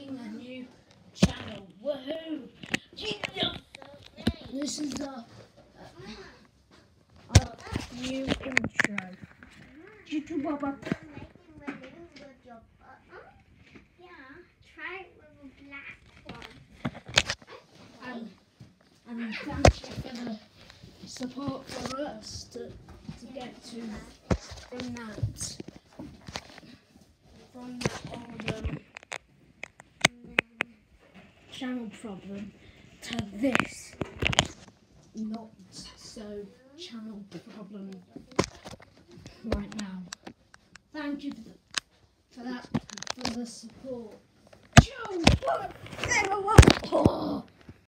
making a new channel. Woohoo! This is our new intro. And thank you for the support for us to get to from that old channel problem to this not so channel problem right now. Thank you for that, for the support.